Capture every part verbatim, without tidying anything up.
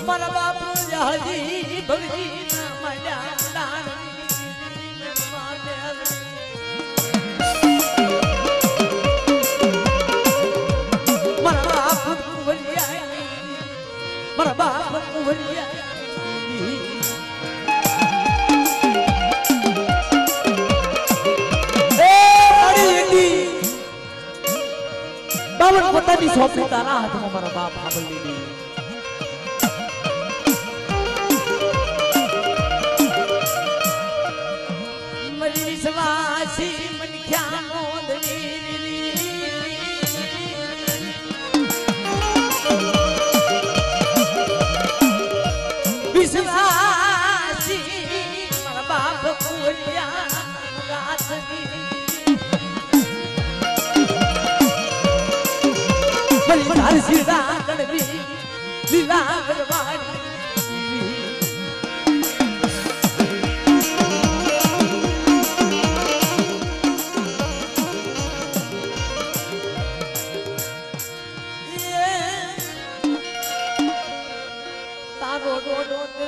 મારા બાપુ હજી ભગજી ના મળ્યા દાણી મારા બાપ કુંવરિયા મારા બાપ કુંવરિયા બાવન પોતાની સોંપણી તારા હાથમાં મારા બાપ સાંભળી લીધી મરી વિશ્વાસી મનખ્યા નોંધણી વિશ્વાસી મારા બાપ કુંવરિયા ગાથની તાર સીધા કડવી લીલા ગરવાડી તારો ડોડો તે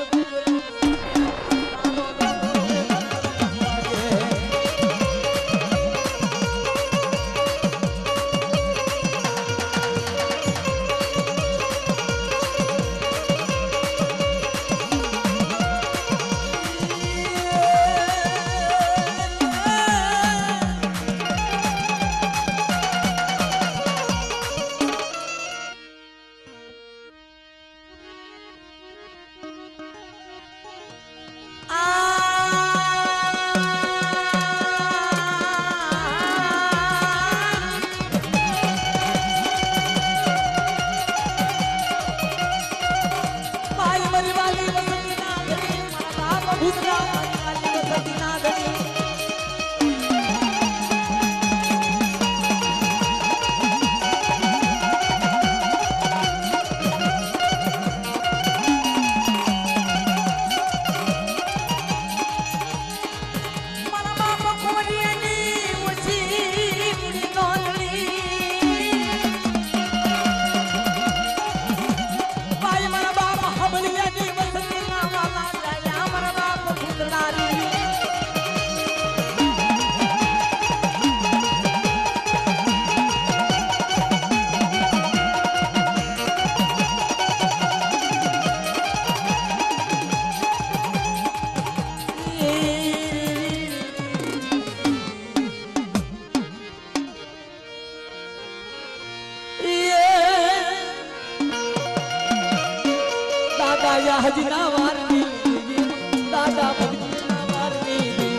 દાદા હજના વારની દાદા ભગતના વારની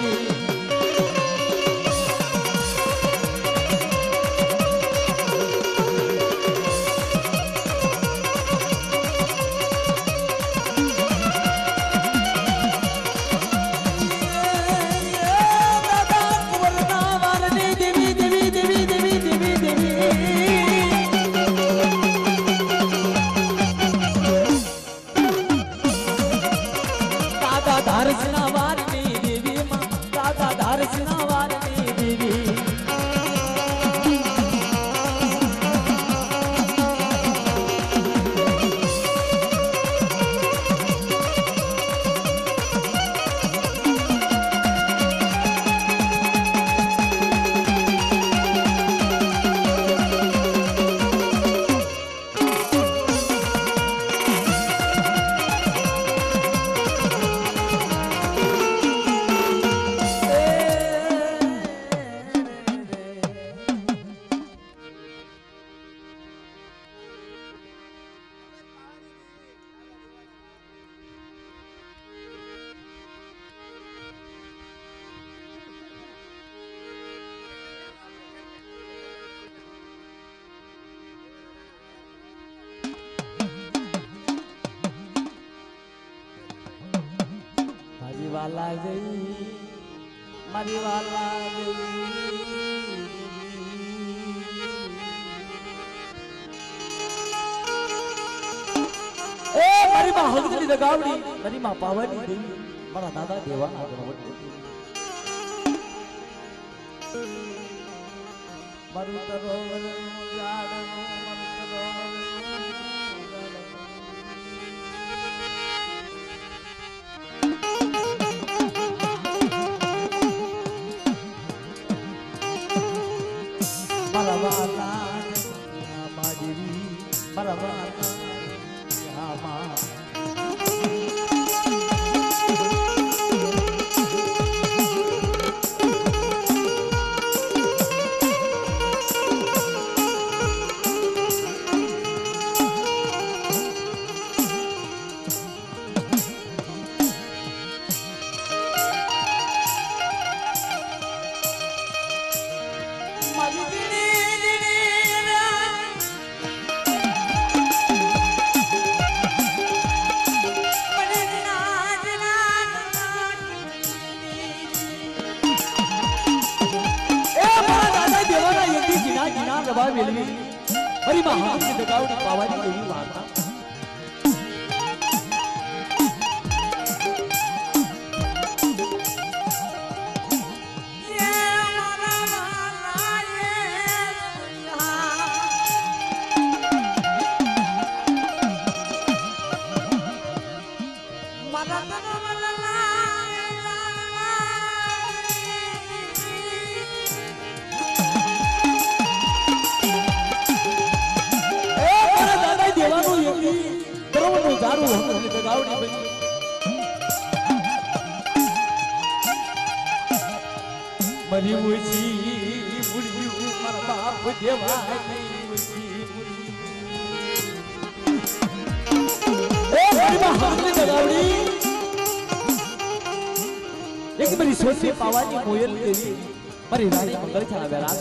દાદા કુંવરના વારની દેવી દેવી દેવી દેવી દેવી દેવી ધારસના વારની દેવી માં દાદા ધારસના વારની દેવી વાલા જઈ મારી વાલા જઈ એ મારી માં હળદની દગાવડી મારી માં પાવાની દેવી મારા દાદા દેવાના ગણવટ મારું તરોવર જાડનું મારું તરોવર सभा मेलवी મારી માં હાથની દગાવડી પાવાની એવી વાર્તા मरी मुझी मुड़ी मर बाप देवानी मुझी ए मरी मां हमने लगावड़ी एक मरी सोचे पावानी मोयल देवी मरी रानी मंगल छाना बेरास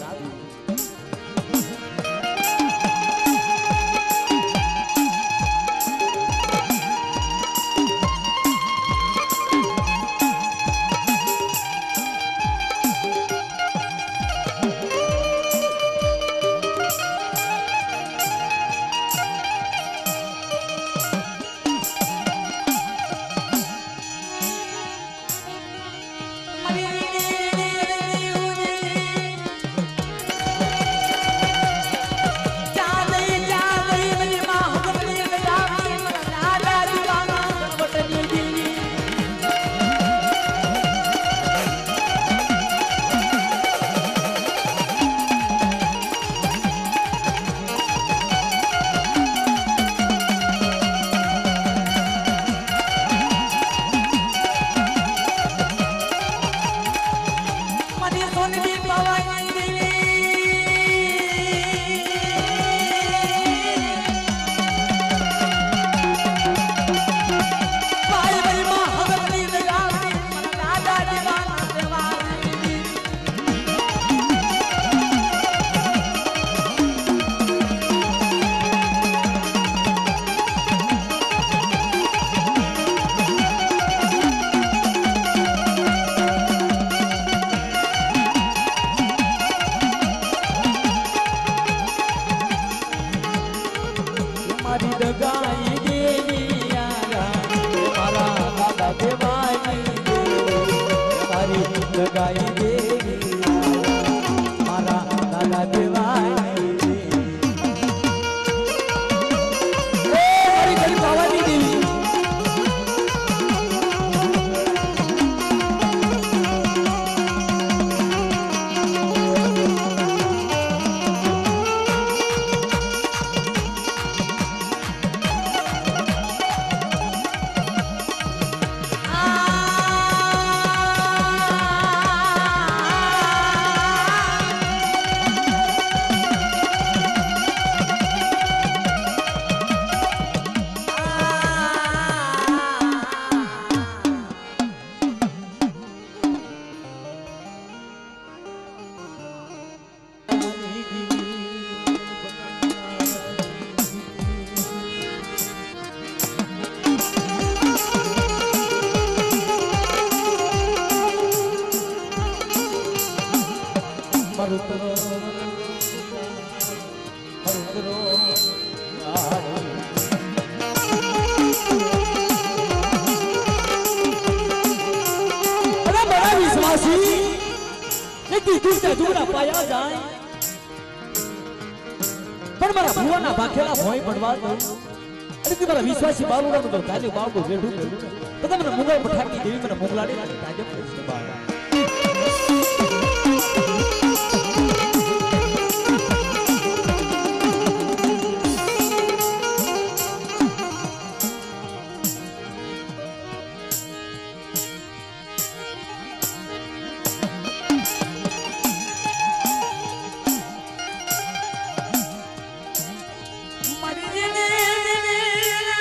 लगाई देवी मारा दादा देवानी ए हरी गली पावानी देवी पाया जाए पर मारा भुवना भाखेला भोय पड़वा दो अरे कि मारा विश्वासी बाबूरा तो ताजे बाबू वेडू तो तमने मुंगल पठाकी देवी मने मुंगलाडी ताजे प्रश्न बाबा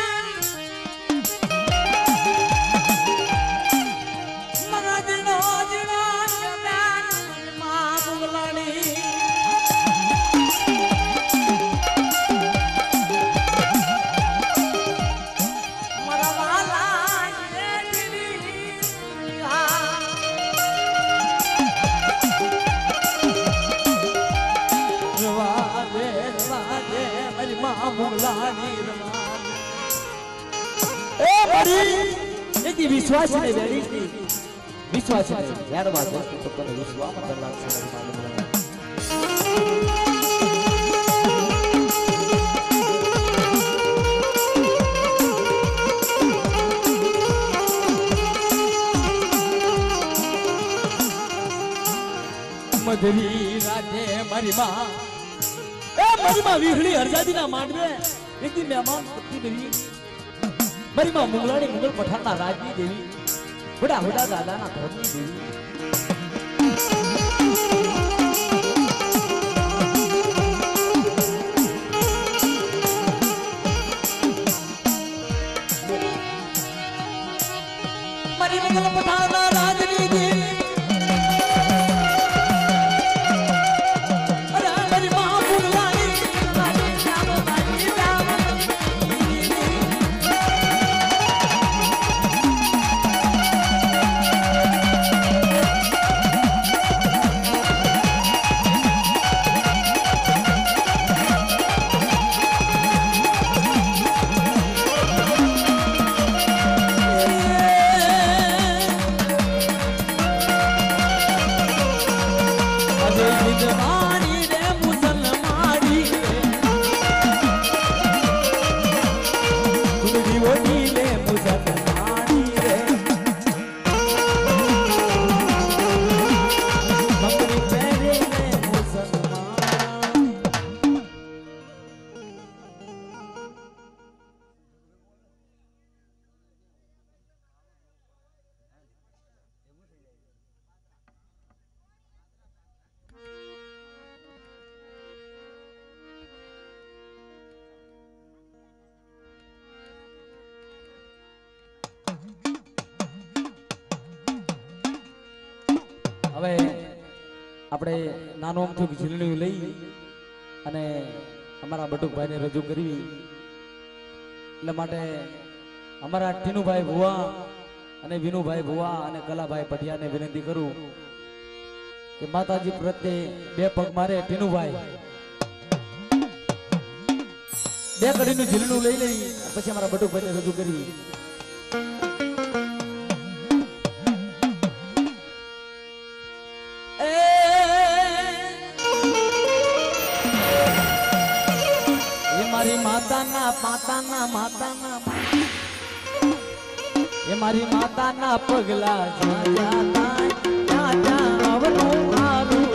Mara વેડી એક વિશ્વાસ ને વેડી વિશ્વાસ ને યાર વાત તો તને વિશ્વાસ માં લાગશે મધરી રાતે મારી માં એ મારી માં વિહળી હરજાદી ના માંડવે એક દી મહેમાન પત્ની દેવી મારી માં મુગલાણી મુગલ પઠાણ ના રાજની દેવી બડા બડા દાદા ના ધર્મની દેવી મારી મુગલ પઠાણ ના રાજની દેવી હવે આપણે નાનો અમથું ઝીલણું લઈ અને અમારા બટુકભાઈને રજૂ કરવી એટલે માટે અમારા ટીનુભાઈ ભુવા અને વિનુભાઈ ભુવા અને કલાભાઈ પઢિયાને વિનંતી કરું કે માતાજી પ્રત્યે બે પગ મારે ટીનુભાઈ બે કડીનું ઝીલણું લઈ લઈ પછી અમારા બટુકભાઈને રજૂ કરવી માતાના માતાના માતાના એ મારી માતાના પગલા જ્યાં જ્યાં ત્યાં ત્યાં આવનું મારું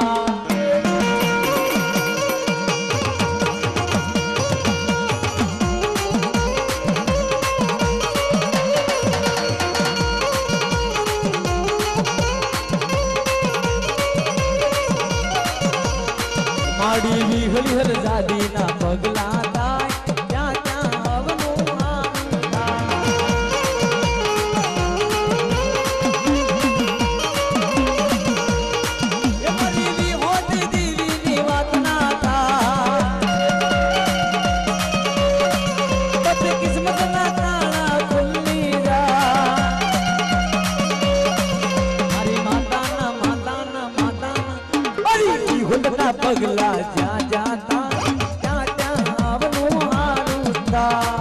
માડી વિહળી હરજાદી ના પગલા પગલા જ્યાં જાતા ત્યાં ત્યાં આવનું હારું થા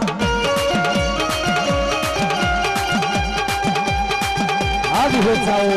આવી હો જાઓ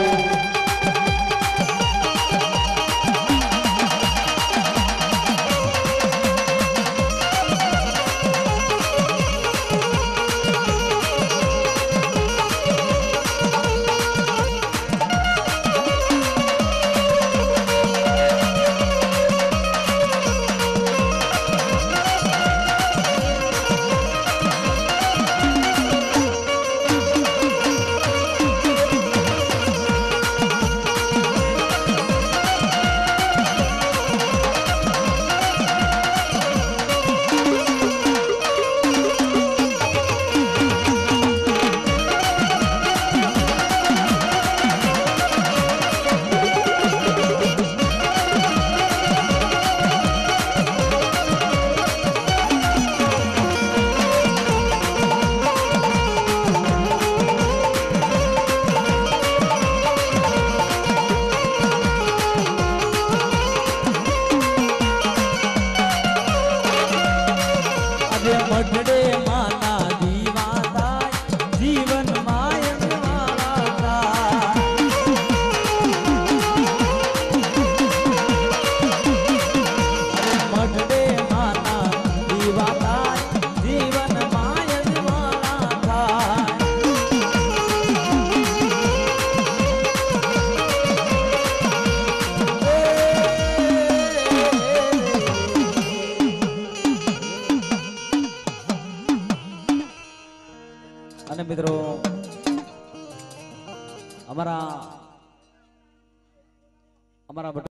અને મિત્રો અમારા અમારા